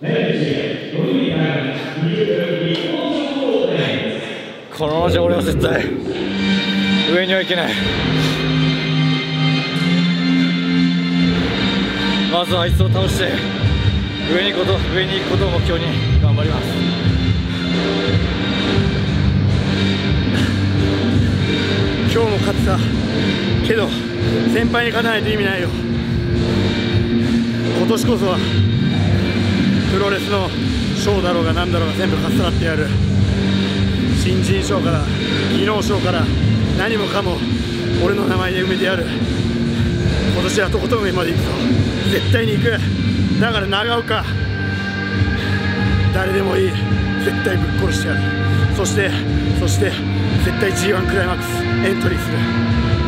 このままじゃ俺は絶対上には行けない。まずはあいつを倒して上に行くことを目標に頑張ります。今日も勝ってたけど先輩に勝たないと意味ないよ。今年こそはプロレスのショーだろうが何だろうが全部かっさらってやる。新人賞から技能賞から何もかも俺の名前で埋めてやる。今年はとことん上まで行くぞ。絶対に行く。だから長岡誰でもいい、絶対ぶっ殺してやる。そして絶対 G1 クライマックスエントリーする。